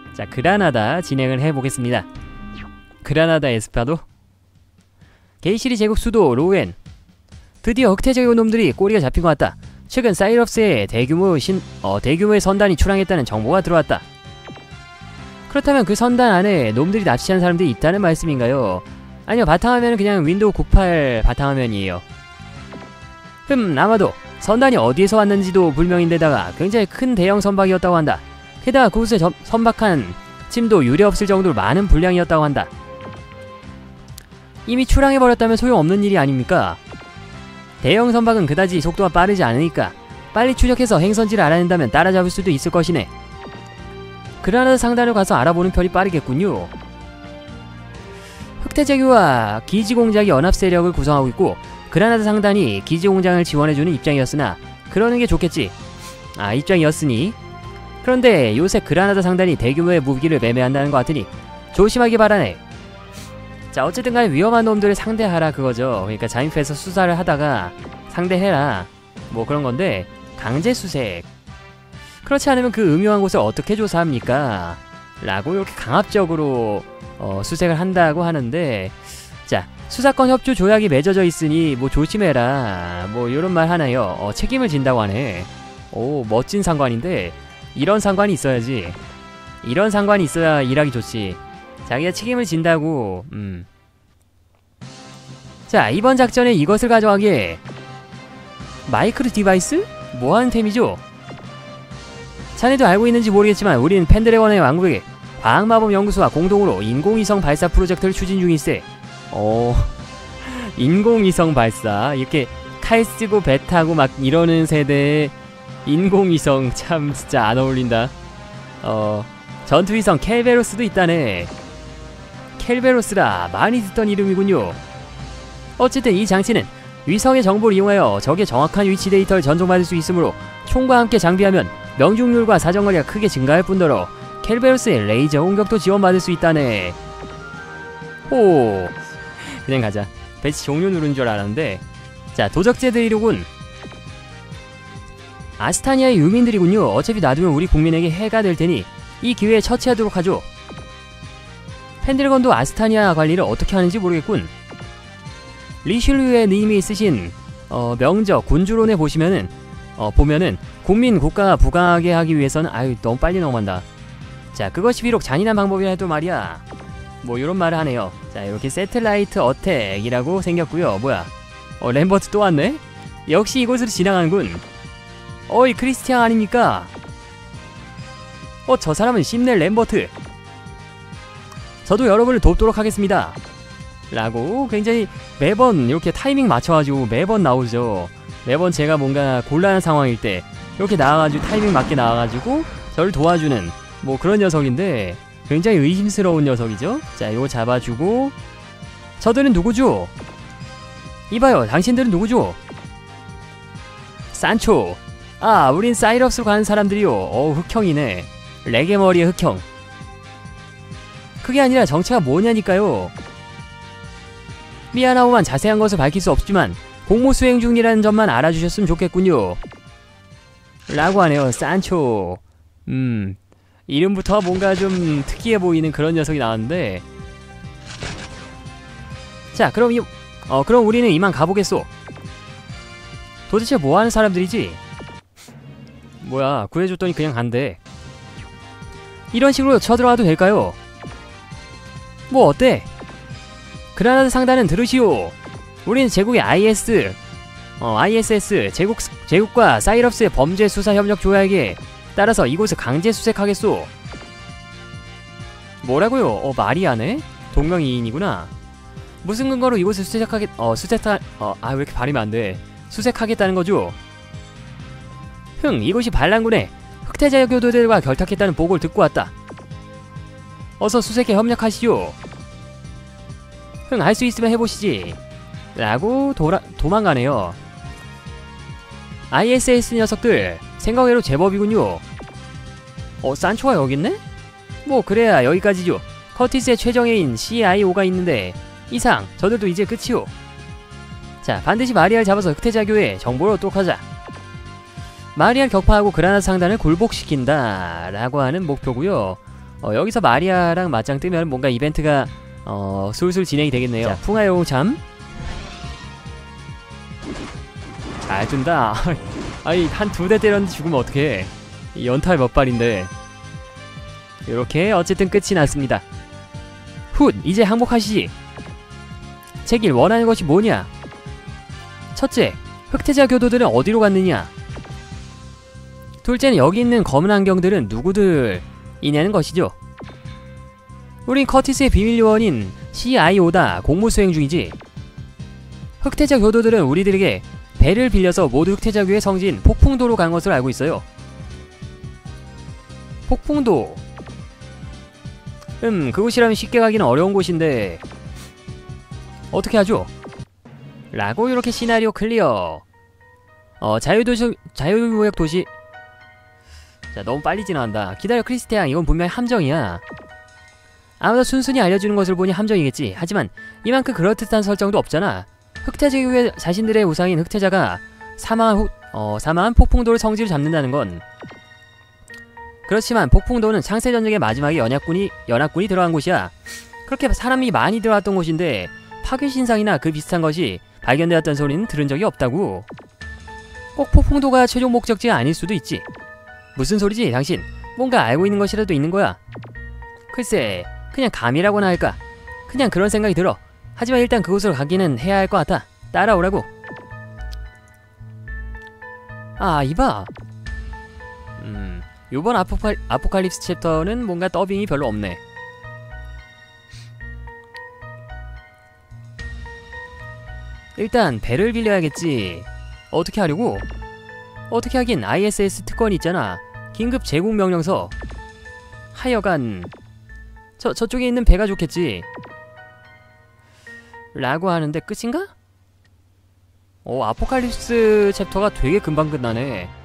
자, 그라나다 진행을 해보겠습니다. 그라나다 에스파도 게이시리 제국 수도 로우엔. 드디어 흑태제국 놈들이 꼬리가 잡힌 것 같다. 최근 사이럽스에 대규모의 선단이 출항했다는 정보가 들어왔다. 그렇다면 그 선단 안에 놈들이 납치한 사람들이 있다는 말씀인가요? 아니요, 바탕화면은 그냥 윈도우 98 바탕화면이에요. 아마도 선단이 어디에서 왔는지도 불명인데다가 굉장히 큰 대형 선박이었다고 한다. 게다가 그곳에 선박한 침도 유례없을 정도로 많은 분량이었다고 한다. 이미 출항해버렸다면 소용없는 일이 아닙니까? 대형 선박은 그다지 속도가 빠르지 않으니까 빨리 추적해서 행선지를 알아낸다면 따라잡을 수도 있을 것이네. 그라나다 상단을 가서 알아보는 편이 빠르겠군요. 흑태제국과 기지공작이 연합세력을 구성하고 있고 그라나다 상단이 기지공장을 지원해주는 입장이었으나 그러는 게 좋겠지. 입장이었으니. 그런데 요새 그라나다 상단이 대규모의 무기를 매매한다는 것 같으니 조심하기 바라네. 자, 어쨌든 간에 위험한 놈들을 상대하라 그거죠. 그러니까 잠입해서 수사를 하다가 상대해라, 뭐 그런 건데, 강제 수색. 그렇지 않으면 그 음흉한 곳을 어떻게 조사합니까? 라고 이렇게 강압적으로 수색을 한다고 하는데, 자, 수사권 협조 조약이 맺어져 있으니 뭐 조심해라, 뭐 요런 말 하나요. 책임을 진다고 하네. 오, 멋진 상관인데 이런 상관이 있어야지. 이런 상관이 있어야 일하기 좋지. 자기가 책임을 진다고. 자, 이번 작전에 이것을 가져가기에 마이크로 디바이스? 뭐하는 템이죠? 자네도 알고 있는지 모르겠지만 우리는 펜드래곤의 왕국의 과학마법 연구소와 공동으로 인공위성 발사 프로젝트를 추진 중일세. 인공위성 발사. 이렇게 칼 쓰고 배 타고 막 이러는 세대의 인공위성, 참 진짜 안 어울린다. 전투위성 켈베로스도 있다네. 켈베로스라 많이 듣던 이름이군요. 어쨌든 이 장치는 위성의 정보를 이용하여 적의 정확한 위치 데이터를 전송받을 수 있으므로 총과 함께 장비하면 명중률과 사정거리가 크게 증가할 뿐더러 켈베로스의 레이저 공격도 지원받을 수 있다네. 호, 그냥 가자. 배치 종료 누른 줄 알았는데. 자, 도적제들이로군. 아스타니아의 유민들이군요. 어차피 놔두면 우리 국민에게 해가 될 테니 이 기회에 처치하도록 하죠. 펜드래곤도 아스타니아 관리를 어떻게 하는지 모르겠군. 리슐류의 님이 쓰신 명저 군주론에 보시면은 보면은 국민 국가가 부강하게 하기 위해서는, 아유 너무 빨리 넘어간다. 자, 그것이 비록 잔인한 방법이라 해도 말이야, 뭐 요런 말을 하네요. 자, 이렇게 세틀라이트 어택이라고 생겼고요. 뭐야, 램버트 또 왔네? 역시 이곳으로 지나가는군. 어이, 크리스티앙 아닙니까? 저 사람은 심넬 램버트. 저도 여러분을 돕도록 하겠습니다. 라고 굉장히 매번 이렇게 타이밍 맞춰가지고 매번 나오죠. 매번 제가 뭔가 곤란한 상황일 때 이렇게 나와가지고 타이밍 맞게 나와가지고 저를 도와주는 뭐 그런 녀석인데, 굉장히 의심스러운 녀석이죠. 자, 요거 잡아주고. 저들은 누구죠? 이봐요, 당신들은 누구죠? 산초. 우린 사이럽스로 가는 사람들이요. 흑형이네. 레게머리의 흑형. 그게 아니라 정체가 뭐냐니까요. 미안하오만 자세한 것을 밝힐 수 없지만 공모 수행 중이라는 점만 알아주셨으면 좋겠군요. 라고 하네요. 산초. 이름부터 뭔가 좀 특이해 보이는 그런 녀석이 나왔는데, 자, 그럼 그럼 우리는 이만 가보겠소. 도대체 뭐하는 사람들이지? 뭐야, 구해줬더니 그냥 간대. 이런 식으로 쳐들어와도 될까요? 뭐 어때? 그라나다 상단은 들으시오. 우리는 제국의 ISS 제국과 사이럽스의 범죄 수사 협력 조약에 따라서 이곳을 강제 수색하겠소. 뭐라고요? 말이 하네? 동명이인이구나. 무슨 근거로 이곳을 왜 이렇게 발음이 안 돼? 수색하겠다는 거죠? 이곳이 반란군의 흑태자 교도들과 결탁했다는 보고를 듣고 왔다. 어서 수색에 협력하시오. 할 수 있으면 해보시지. 라고 도망가네요. ISS 녀석들 생각외로 제법이군요. 산초가 여깄네? 뭐 그래야 여기까지죠. 커티스의 최정예인 CIO가 있는데 이상 저들도 이제 끝이오. 자, 반드시 마리아를 잡아서 흑태자교에 정보를 얻도록 하자. 마리아를 격파하고 그라나다 상단을 굴복시킨다 라고 하는 목표고요. 여기서 마리아랑 맞짱 뜨면 뭔가 이벤트가 술술 진행이 되겠네요. 자, 풍화 영웅참 잘 둔다. 아니 한 2대 때렸는데 죽으면 어떡해. 연탈 몇 발인데. 요렇게 어쨌든 끝이 났습니다. 훗! 이제 항복하시지. 제길 원하는 것이 뭐냐? 첫째, 흑태자 교도들은 어디로 갔느냐? 둘째는 여기 있는 검은 안경들은 누구들이냐는 것이죠. 우린 커티스의 비밀 요원인 CIO다 공무 수행 중이지. 흑태자 교도들은 우리들에게 배를 빌려서 모두 흑태자교의 성지인 폭풍도로 간 것으로 알고 있어요. 폭풍도. 그곳이라면 쉽게 가기는 어려운 곳인데 어떻게 하죠? 라고 이렇게 시나리오 클리어. 자유무역 도시. 자, 너무 빨리 지나간다. 기다려 크리스티앙, 이건 분명히 함정이야. 아무도 순순히 알려주는 것을 보니 함정이겠지. 하지만 이만큼 그럴듯한 설정도 없잖아. 흑태자교의 자신들의 우상인 흑태자가 사망한 폭풍도를 성지로 잡는다는 건. 그렇지만 폭풍도는 창세전쟁의 마지막에 연합군이 들어간 곳이야. 그렇게 사람이 많이 들어왔던 곳인데 파괴신상이나 그 비슷한 것이 발견되었던 소리는 들은 적이 없다고. 꼭 폭풍도가 최종 목적지가 아닐 수도 있지. 무슨 소리지 당신? 뭔가 알고 있는 것이라도 있는 거야. 글쎄, 그냥 감이라고나 할까? 그냥 그런 생각이 들어. 하지만 일단 그곳으로 가기는 해야 할 것 같아. 따라오라고. 아, 이봐. 요번 아포칼립스 챕터는 뭔가 더빙이 별로 없네. 일단 배를 빌려야겠지. 어떻게 하려고? 어떻게 하긴 ISS 특권이 있잖아. 긴급 제국 명령서. 하여간 저쪽에 있는 배가 좋겠지. 라고 하는데 끝인가? 아포칼립스 챕터가 되게 금방 끝나네.